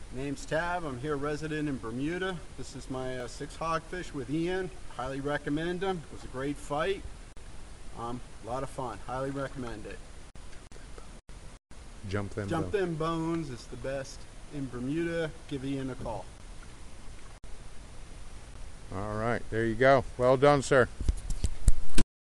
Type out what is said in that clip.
Name's Tav. I'm here resident in Bermuda. This is my 6th hogfish with Ian. Highly recommend him. It was a great fight. A lot of fun. Highly recommend it. Jump them bones is the best in Bermuda. Give Ian a call. All right, there you go. Well done, sir.